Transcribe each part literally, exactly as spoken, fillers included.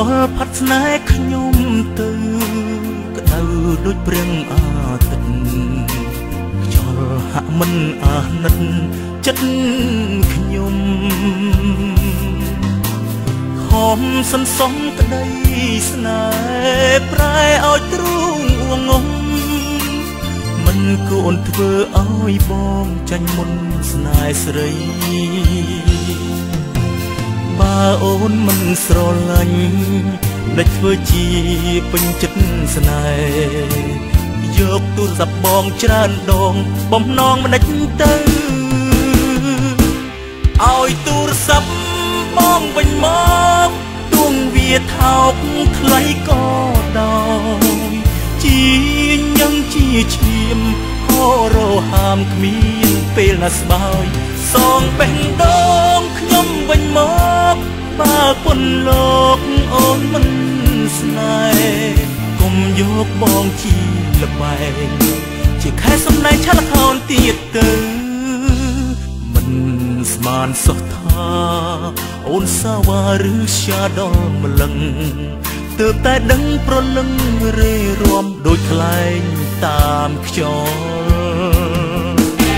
ល់ផាត់ស្នេហ៍ខ្ញុំទៅក្តៅដូចព្រៀងអាទិត្យខ្យល់ហាក់មិនអាណិតចិត្តខ្ញុំខំសន្សំក្តីស្នេហ៍ប្រែឲ្យទ្រូងអងងមិនគួរធ្វើឲ្យបងចាញ់មុនស្នេហ៍ស្រីបើអូនមិនស្រឡាញ់ដេចធ្វើជាពេញចិត្តស្នេហ៍យកទូរស័ព្ទបងច្រើនដងបំណងមិនដេចទៅឲ្យទូរស័ព្ទបងវិញមកទួងវាថោកថ្លៃក៏ដោយជាញ៉ឹងជាឈាមហោរហាមគ្មានពេលណាស្បើយសងបេះដូងខ្ញុំវិញមកបើពុនលោកអូនមិនស្នេហ៍កុំយកបងជាល្បែងជាខែសំណែឆាលខោនទៀតទៅមិនស្មានសោះថាអូនសាវ៉ាឬជាដល់ម្លឹងទើបតែដឹងប្រលឹងរេរាំដូចខ្លែងតាមខ្យល់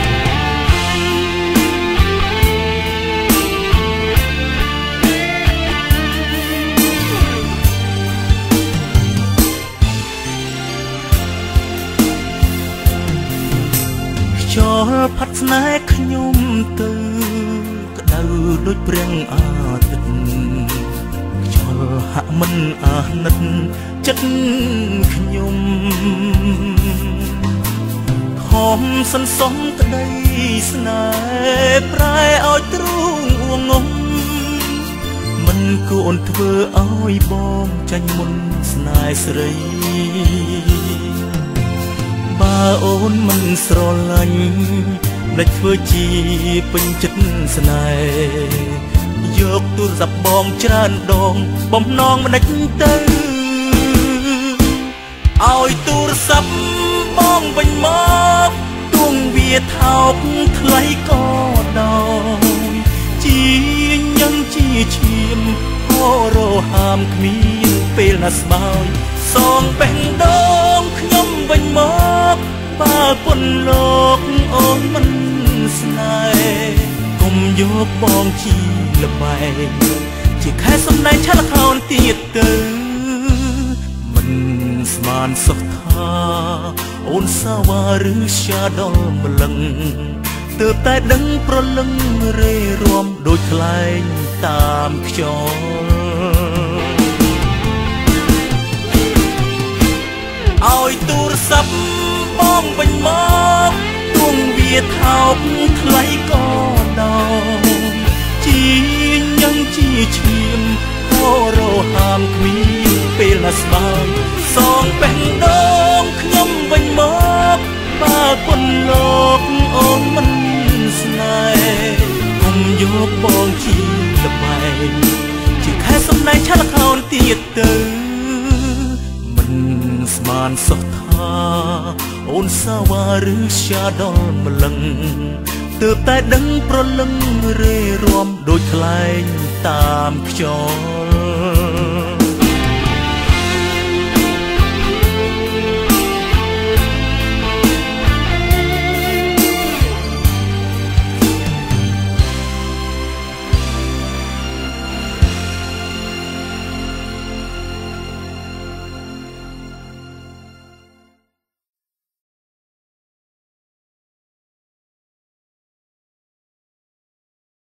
ខ្យល់ផាត់ស្នេហ៍ខ្ញុំទៅក្តៅដូចព្រៀងអាទិត្យខ្យល់ហាក់មិនអាណិតចិត្តខ្ញុំខំសន្សំក្តីស្នេហ៍ប្រែឲ្យទ្រូងអងងមិនគួរធ្វើឲ្យបងចាញ់មុនស្នេហ៍ស្រីបើអូនមិនស្រឡាញ់ដេចធ្វើជាពេញចិត្តស្នេហ៍យកទូរស័ព្ទបងច្រើនដងបំណងមិនដេចទៅឲ្យទូរស័ព្ទបងវិញមកទួងវាថោកថ្លៃក៏ដោយជាញ៉ឹងជាឈាមហោរហាមគ្មានពេលណាស្បើយសងបេះដូងខ្ញុំវិញមកបើពុនលោកអូនមិនស្នេហ៍កុំយកបងជាល្បែងជាខែសំណែឆាលខោនទៀតទៅមិនស្មានសោះថាអូនសាវ៉ាឬជាដល់ម្លឹងទើបតែដឹងប្រលឹងរេរាំដូចខ្លែងតាមខ្យល់ឲ្យទូរស័ព្ទបងវិញមកទួងវាថោកថ្លៃក៏ដោយជាញ៉ឹងជាឈាមហោរហាមគ្មានពេលណាស្បើយសងបេះដូងខ្ញុំវិញមកបើពុនលោកអូនមិនស្នេហ៍កុំយកបងជាល្បែងជាខែសំណែឆាលខោនទៀតទៅមិនស្មានសោះថាអូនសាវ៉ាឬជាដល់ម្លឹងទើបតែដឹងប្រលឹងរេរាំដូចខ្លែងតាមខ្យល់